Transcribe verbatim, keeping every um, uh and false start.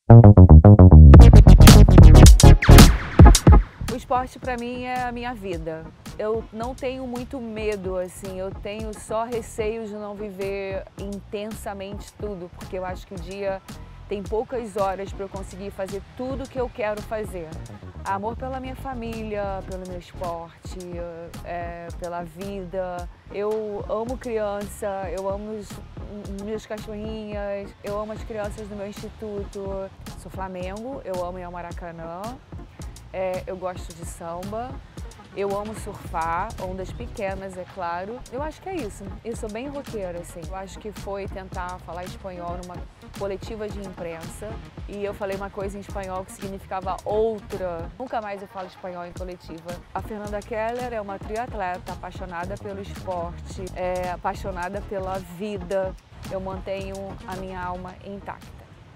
O esporte para mim é a minha vida. Eu não tenho muito medo, assim, eu tenho só receio de não viver intensamente tudo, porque eu acho que o dia tem poucas horas para eu conseguir fazer tudo o que eu quero fazer. Amor pela minha família, pelo meu esporte, é, pela vida. Eu amo criança, eu amo os, minhas cachorrinhas, eu amo as crianças do meu instituto. Sou Flamengo, eu amo ir ao Maracanã, é, eu gosto de samba. Eu amo surfar, ondas pequenas, é claro. Eu acho que é isso. Eu sou bem roqueira, assim. Eu acho que foi tentar falar espanhol numa coletiva de imprensa e eu falei uma coisa em espanhol que significava outra. Nunca mais eu falo espanhol em coletiva. A Fernanda Keller é uma triatleta apaixonada pelo esporte, é, apaixonada pela vida. Eu mantenho a minha alma intacta.